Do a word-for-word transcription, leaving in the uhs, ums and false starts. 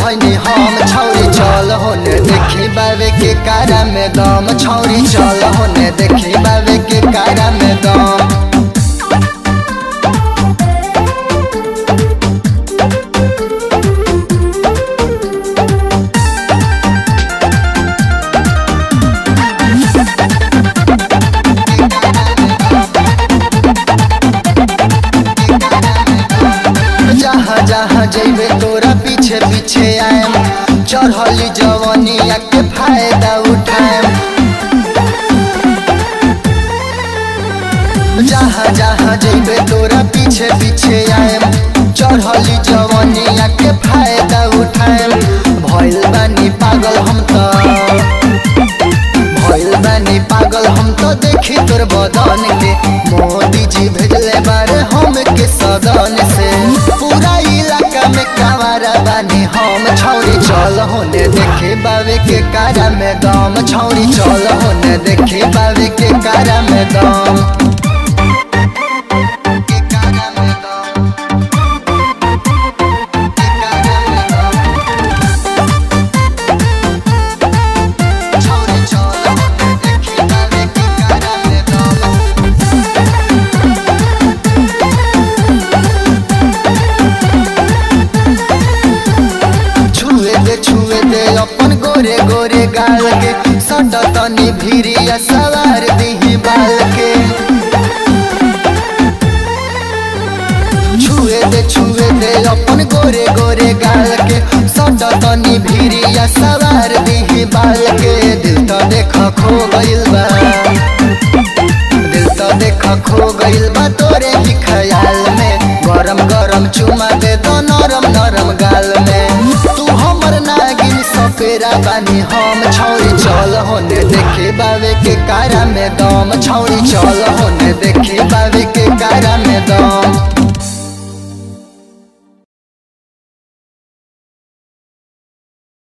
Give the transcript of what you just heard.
भनी हम छौरी चल होने देखी बाबे के कारा में दम छौरी चल होने देखी बाबे के कारा में दम। जहाँ जहाँ जैबे तोरा पीछे पीछे आएम चढ़ली जवानिया के फायदा उठाएम। जहाँ जहाँ जैबे तोरा पीछे पीछे आएम चढ़ली जवानिया के फायदा उठाएम। भइल बानी पागल हम तो भइल बानी पागल हम तो देखी तोर बदन के मोदी जी भेजले बारे हम के सदन से। पूरा इलाका में कावारा बानी हम छौरी चल होने देखे बाबे के कारा में दम छौरी चल होने देखे बाबे के कारा में दम। छुए दे अपन गोरे गोरे गाल के सट तनी भिरिया सवार दीही बाल के। छुए दे छुए दे अपन गोरे गोरे गाल के सट तनी भिरिया सवार दीही बाल के। दिल तो देख खो गइल बा दिल तो देख खो गइल बा तोरे ही ख्याल में। गरम गरम चुमा दे दो नरम नरम गाल में। तू हमर नागिन सपेरा बानी हम छौरी चल होने देखे बाबे के कारा में दम छौरी चल होने देखे बाबे के कारा में दम।